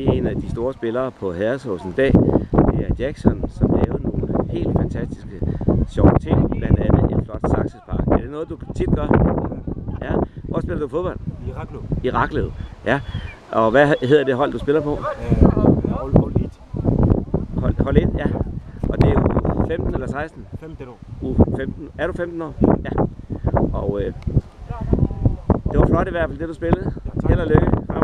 lige en af de store spillere på Herresåsen i dag. Det er Jackson, som lavede nogle helt fantastiske, sjove ting, blandt andet et flot saksespark. Er det noget, du tit gør? Ja. Hvor spiller du fodbold? I Raklev. I Raklev, ja. Og hvad hedder det hold, du spiller på? Hold 1. Hold 1, ja. Og det er jo 15 eller 16? 15 år. 15. Er du 15 år? Ja. Og det var flot i hvert fald, det du spillede. Held og lykke.